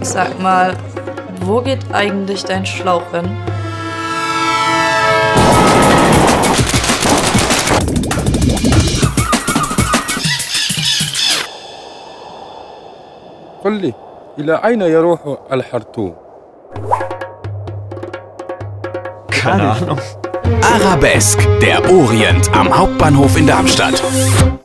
Sag mal, wo geht eigentlich dein Schlauch hin? قل لي إلى أين يروح الخرطوم؟ Keine Ahnung. Arabesk, der Orient am Hauptbahnhof in Darmstadt.